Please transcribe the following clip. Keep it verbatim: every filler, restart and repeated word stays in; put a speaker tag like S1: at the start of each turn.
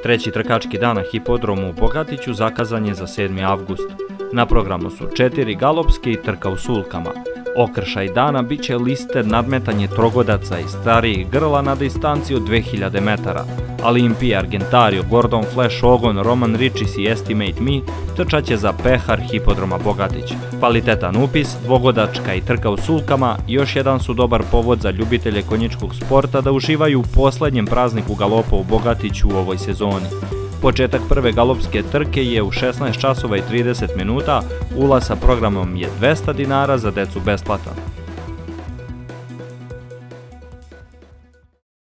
S1: Treći trkački dan na hipodromu u Bogatiću zakazan je za sedmi avgust. Na programu su četiri galopske i trka u sulkama. Okršaj dana bit će liste nadmetanje trogodaca i starijih grla na distanci od dve hiljade metara. Olimpija, Argentario, Gordon Flash, Ogon, Roman Ričis i Estimate Me trčat će za pehar hipodroma Bogatić. Kvalitetan upis, dvogodačka i trka u sulkama još jedan su dobar povod za ljubitelje konjičkog sporta da uživaju u poslednjem prazniku galopa u Bogatiću u ovoj sezoni. Početak prve galopske trke je u šesnaest časova i trideset minuta, ulaz sa programom je dvesta dinara, za decu besplatan.